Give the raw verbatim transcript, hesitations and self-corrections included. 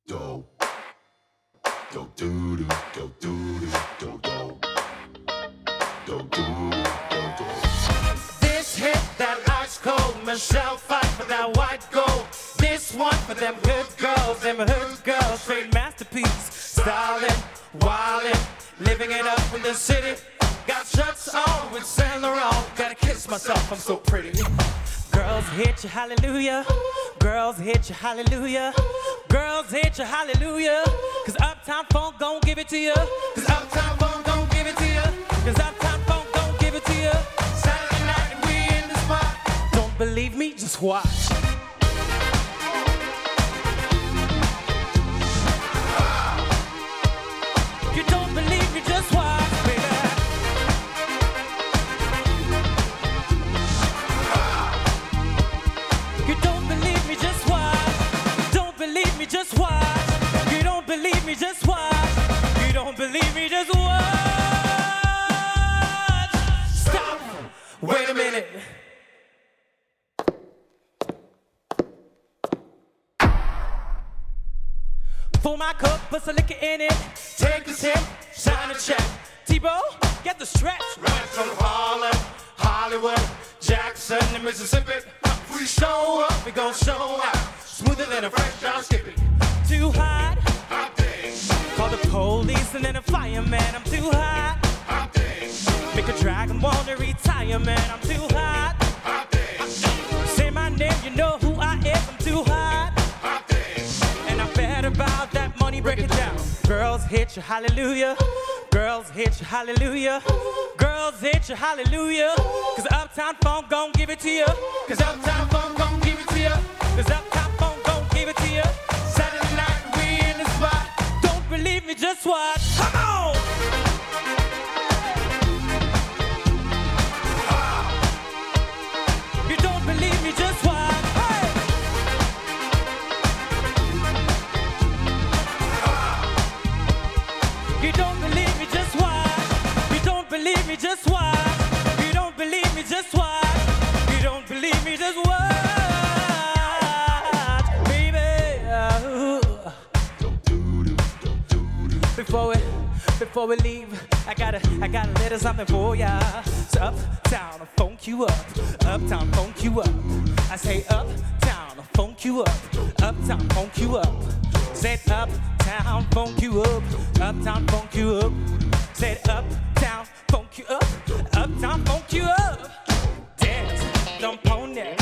do, do do do do do do do do do do. This hit that ice cold, Michelle fight for that white gold. This one for them good girls, them hood girls, straight masterpiece. Stylin', wildin', living it up in the city. Got shirts on with Saint Laurent. Gotta kiss myself, I'm so pretty. Girls hit you, hallelujah. Girls hit you, hallelujah. Girls hit you, hallelujah. Cause Uptown Funk gon' give it to you. Cause Uptown Funk gon' give it to you. Cause Uptown Funk gon' give it to you. Saturday night and we in the spot. Don't believe me? Just watch. You don't believe me? Just watch, baby. You don't believe me? Just watch. Don't believe me? Just watch. You don't believe me? Just watch. You don't believe me? Just watch. Stop. Wait a minute. Fill my cup, put some liquor in it. Take a sip, sign a check. T-Bo, get the stretch. Right from Harlem, Hollywood, Jackson, and Mississippi. We show up, we gon' show out. Smoother than a fresh drop skippy. Too hot, hot thing. Call the police and then a fireman. I'm too hot, hot thing. Make a dragon wanna retire, man. I'm too hot, hot thing. Say my name, you know who I am. I'm too hot, hot thing. And I bet about that money, break it down. Girls hit you, hallelujah. Girls hit you, hallelujah. Girls hit you, hallelujah. Cause Uptown Funk gon' give it to you. Cause Uptown Funk gon' give it to you. Cause Uptown Funk gon' give it to you. Saturday night, we in the spot. Don't believe me, just watch. Come on! You don't believe me, just watch. Hey! You don't believe me, just watch. You don't believe me, just watch. You don't believe me, just watch. You don't believe me, just watch, baby. Before we, before we leave, I gotta, I gotta let us something for ya. So Uptown, I'll funk you up. Uptown, funk you up. I say Uptown, I'll funk you up. Uptown, funk you up. Said Uptown, funk you up. Uptown, funk you up. Said Uptown, funk you up. Uptown, funk you up. Dance, jump on that.